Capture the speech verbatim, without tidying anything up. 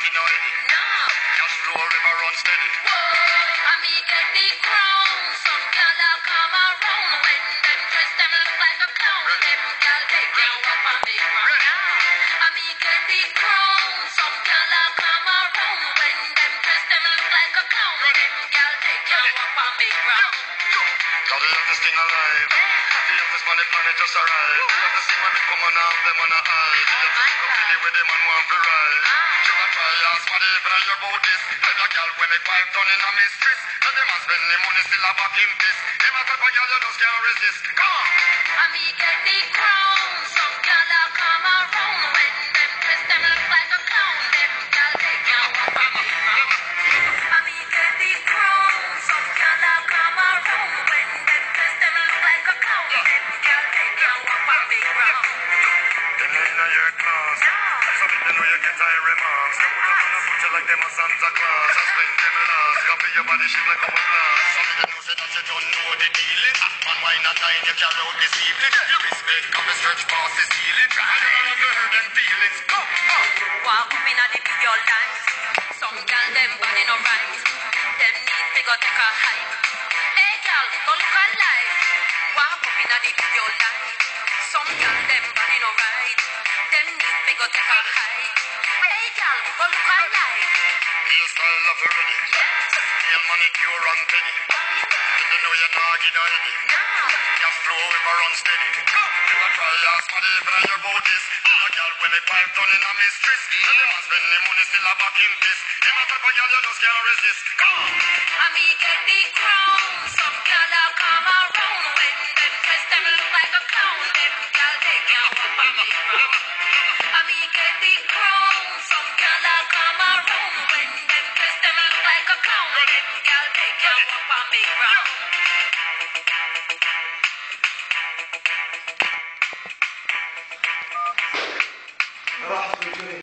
you know it. No. Cash flow river run steady. Whoa, I me get the crown. Some gyal a come around when them dress them look like a clown. Them gyal they can walk on the ground. I me get the crown. Some gyal a come around when them dress them look like a clown. Them gyal they can walk on the ground. Gotta have this thing alive. The youngest man the planet just arrived. We have to sing when we come on and them on a high. The youngest come to the way them man want to rise. You a try ask what if I hear about this. Tell a girl when make wife turn in a mistress. Tell them man spend the money still a back him piss. Them a type of girl you just can't resist. Come on. I me get the crown. Some gyal a come around when them dress them look like a clown. Them gyal they can walk on the ground. I me get the crown. Some gyal a come around when them dress them look like a clown. Them gyal they can walk on the ground. Them in a your class. Some of them know you get high remarks. They put them on a foot you like them a Santa Claus. I spend them last. Copy your body shape like a glass. Some of them know say that you don't know the dealing. Man, why not time you carry out this evening? You respect come the search past the ceiling. And you don't have to hurt them feelings. Go, go. Walk up inna the video light. Some gyal them body no right. Them need to go take a hike. Hey gyal, go look alive. Walk up inna the video light. Some gyal them body no right. Them need to go take a hike. Hey gyal, go look alive. Hairstyle of ready. Nail manicure and penny. You know you're not getting ready. Cash flow ever run steady. Go. You a try ask what if I hear about this. Tell a girl when make wife turn in a mistress. Tell them man spend the money still a back him piss. Them a type of girl you just can't resist. Come on. I me get the crown. Some gyal a come